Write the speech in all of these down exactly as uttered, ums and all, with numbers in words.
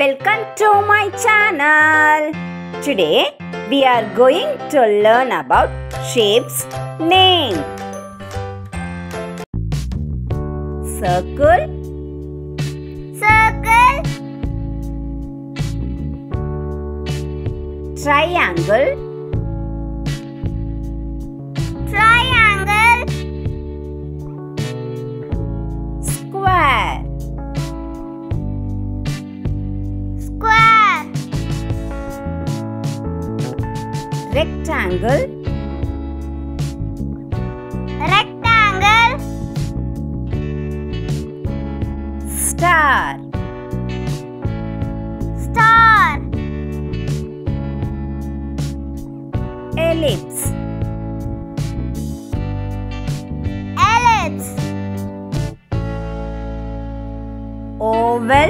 Welcome to my channel. Today we are going to learn about shapes name. Circle, Circle, triangle, Triangle, square, Square, rectangle, Rectangle, star, Star, ellipse, Ellipse, oval,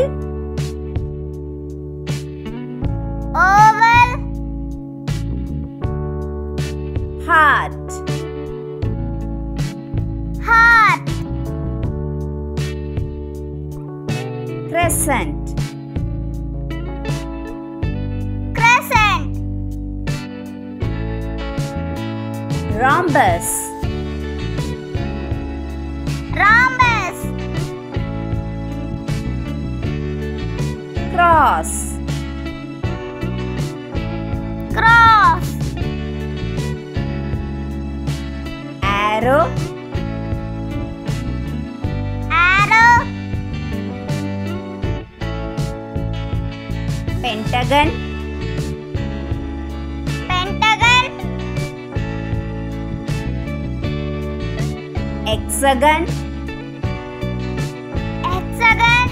Oval, heart, Heart, crescent, Crescent, rhombus, Rhombus, cross, Cross, arrow, Arrow, pentagon, Pentagon, hexagon, Hexagon,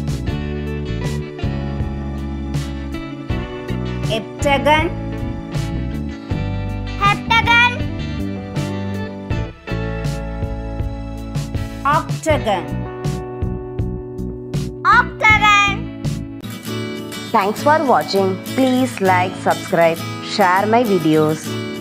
heptagon, Heptagon, octagon. Octagon. Thanks for watching. Please like, subscribe, share my videos.